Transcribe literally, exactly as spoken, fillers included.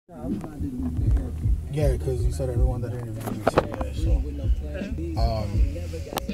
Yeah, because you said everyone that interviewed me said yeah. So, um,